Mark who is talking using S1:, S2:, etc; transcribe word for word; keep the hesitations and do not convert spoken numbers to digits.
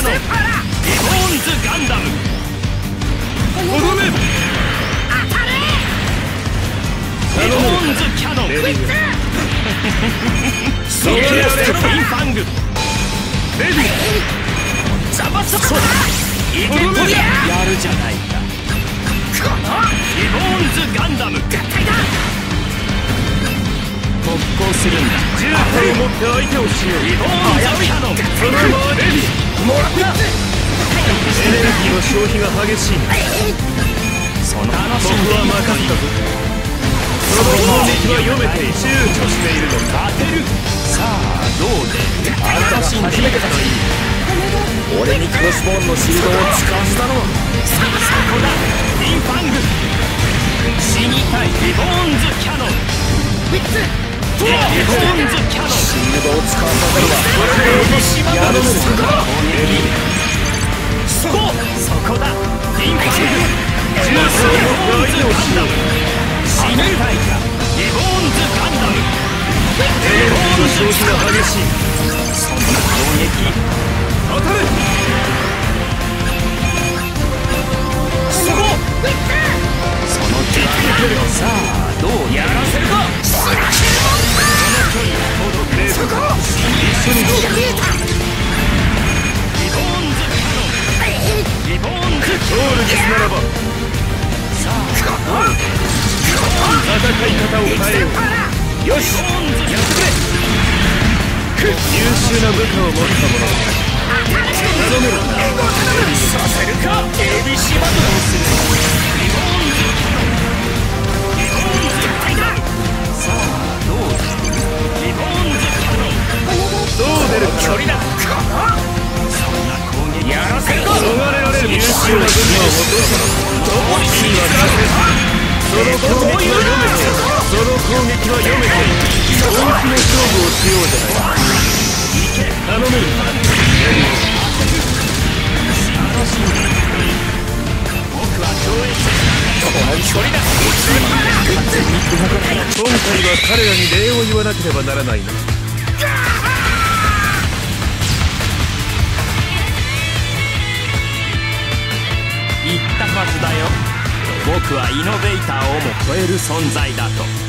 S1: リボーンズガンダムとどめ当たれリボーンズキャノンソーラースティンファングレディザバサコだいけとりゃやるじゃないかこのリボーンズガンダム合体だ特攻するんだじゅうたいを持って相手をしようリボーンズキャノンそのままレディもらったエネルギーの消費が激しいその僕は任せたぞその攻撃は読めている躊躇しているのか当てるさあどうで新しい初めてだといい俺にクロスボーンのシールドを使わせたのはそこだインファング死にたいリボーンズキャノンウィッツリボーンズキャノンシールドを使わさせるわこれでやるのか攻撃そこそこだインファングジュースリボーンズガンダム死にたいかリボーンズガンダムリボーンズ消費が激しいそんな攻撃当たれそこその敵の距離をさあどうやらせるかその距離を届けそこ一緒にどうリボーンズキャノンリボーンズゴールディスならばさあどう戦い方を変えようよしやってくれ優秀な部下を持った者頼めるさせるかエビシバトルをするリボーンズリボーンズ合体ださあどうだリボーンズキャノンどう出る距離だそんな攻撃やらせるか逃れられる優秀な部下を持ったどこには出せその攻撃は読めているその攻撃は読めている本気の勝負をしようじゃない頼める僕は上映距離だ今回は彼らに礼を言わなければならないな言ったはずだよ僕はイノベーターをも超える存在だと